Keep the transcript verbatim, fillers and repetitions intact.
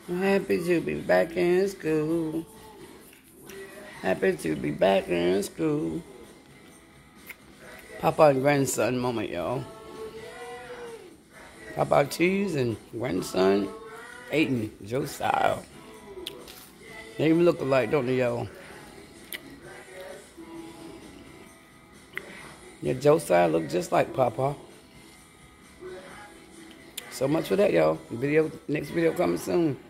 I'm happy to be back in school. Happy to be back in school. Papa and grandson moment, y'all. Papa cheese and grandson Aiden, Josiah. They even look alike, don't they, y'all? Yeah, Josiah look just like Papa. So much for that, y'all. Video, next video coming soon.